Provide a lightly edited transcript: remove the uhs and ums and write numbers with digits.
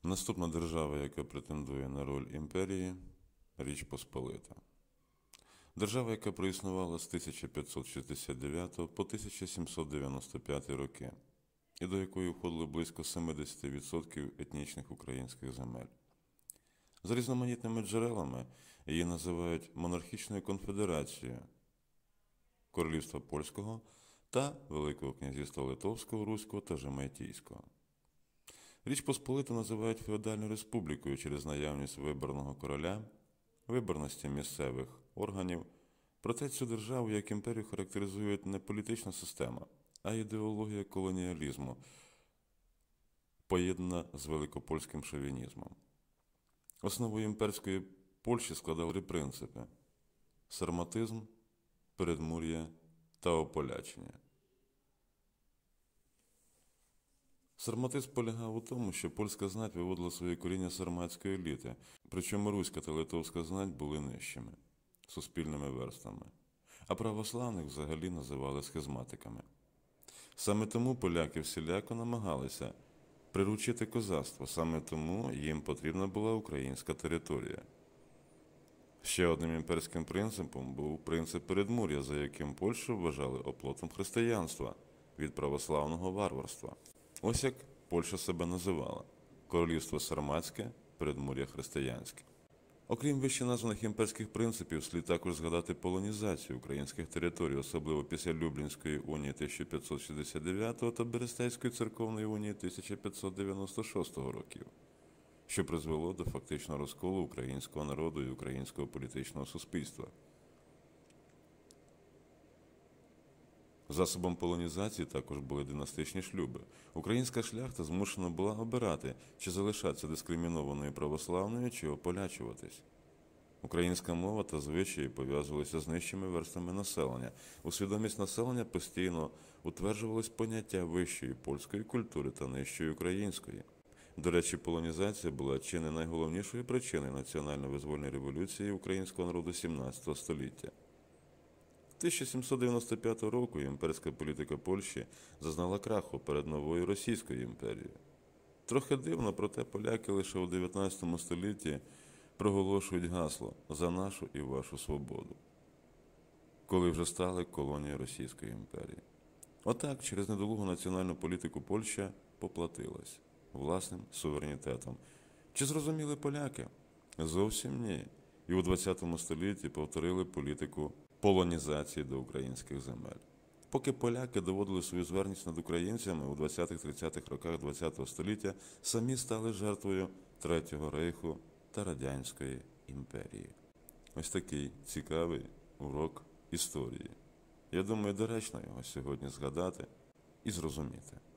Наступна держава, яка претендує на роль імперії – Річ Посполита. Держава, яка проіснувала з 1569 по 1795 роки, і до якої входило близько 70% етнічних українських земель. За різноманітними джерелами її називають монархічною конфедерацією Королівства Польського та Великого князівства Литовського, Руського та Жемайтійського. Річ Посполиту називають феодальною республікою через наявність виборного короля, виборності місцевих органів. Проте цю державу як імперію характеризують не політична система, а ідеологія колоніалізму, поєднана з великопольським шовінізмом. Основою імперської Польщі складали три принципи – сарматизм, передмур'я та ополячення. Сарматизм полягав у тому, що польська знать виводила своє коріння сарматської еліти, причому руська та литовська знать були нижчими, суспільними верствами, а православних взагалі називали схизматиками. Саме тому поляки всіляко намагалися приручити козацтво, саме тому їм потрібна була українська територія. Ще одним імперським принципом був принцип передмур'я, за яким Польщу вважали оплотом християнства від православного варварства. Ось як Польща себе називала – Королівство Сарматське, передмур'я християнське. Окрім вище названих імперських принципів, слід також згадати полонізацію українських територій, особливо після Люблінської унії 1569 та Берестейської церковної унії 1596 років, що призвело до фактичного розколу українського народу і українського політичного суспільства. Засобом полонізації також були династичні шлюби. Українська шляхта змушена була обирати, чи залишатися дискримінованою православною, чи ополячуватись. Українська мова та звичаї пов'язувалися з нижчими верствами населення. У свідомість населення постійно утверджувалось поняття вищої польської культури та нижчої української. До речі, полонізація була чи не найголовнішою причиною національно-визвольної революції українського народу 17 століття. 1795 року імперська політика Польщі зазнала краху перед новою Російською імперією. Трохи дивно, проте поляки лише у 19 столітті проголошують гасло «За нашу і вашу свободу», коли вже стали колонією Російської імперії. Отак, через недолугу національну політику Польща поплатилась власним суверенітетом. Чи зрозуміли поляки? Зовсім ні. І у 20 столітті повторили політику полонізації до українських земель. Поки поляки доводили свою зверність над українцями, у 20-30-х роках ХХ століття самі стали жертвою Третього рейху та Радянської імперії. Ось такий цікавий урок історії. Я думаю, доречно його сьогодні згадати і зрозуміти.